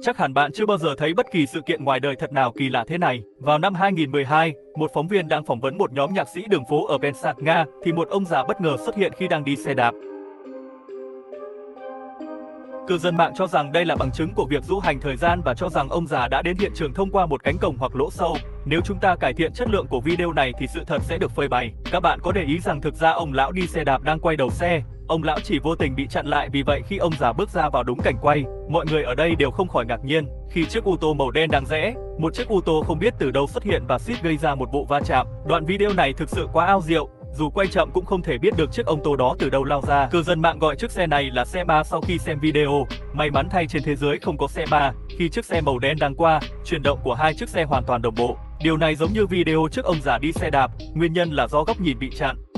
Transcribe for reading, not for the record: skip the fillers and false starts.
Chắc hẳn bạn chưa bao giờ thấy bất kỳ sự kiện ngoài đời thật nào kỳ lạ thế này. Vào năm 2012, một phóng viên đang phỏng vấn một nhóm nhạc sĩ đường phố ở Pensak, Nga, thì một ông già bất ngờ xuất hiện khi đang đi xe đạp. Cư dân mạng cho rằng đây là bằng chứng của việc du hành thời gian và cho rằng ông già đã đến hiện trường thông qua một cánh cổng hoặc lỗ sâu. Nếu chúng ta cải thiện chất lượng của video này thì sự thật sẽ được phơi bày. Các bạn có để ý rằng thực ra ông lão đi xe đạp đang quay đầu xe, ông lão chỉ vô tình bị chặn lại, vì vậy khi ông già bước ra vào đúng cảnh quay, mọi người ở đây đều không khỏi ngạc nhiên. Khi chiếc ô tô màu đen đang rẽ, một chiếc ô tô không biết từ đâu xuất hiện và suýt gây ra một vụ va chạm. Đoạn video này thực sự quá ảo diệu. Dù quay chậm cũng không thể biết được chiếc ô tô đó từ đâu lao ra. Cư dân mạng gọi chiếc xe này là xe ma sau khi xem video. May mắn thay trên thế giới không có xe ma. Khi chiếc xe màu đen đang qua, chuyển động của hai chiếc xe hoàn toàn đồng bộ. Điều này giống như video trước ông già đi xe đạp, nguyên nhân là do góc nhìn bị chặn.